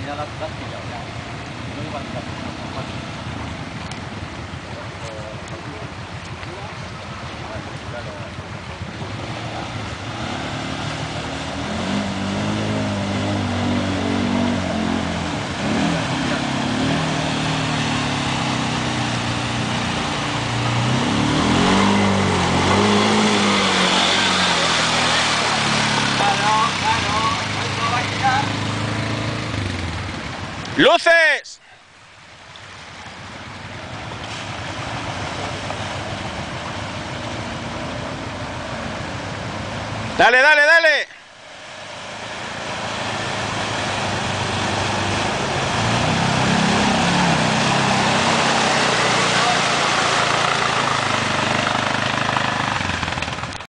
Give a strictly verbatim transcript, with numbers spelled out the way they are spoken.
ya la has pillado, ya. No iba a estar. ¡Luces! Dale, dale, dale.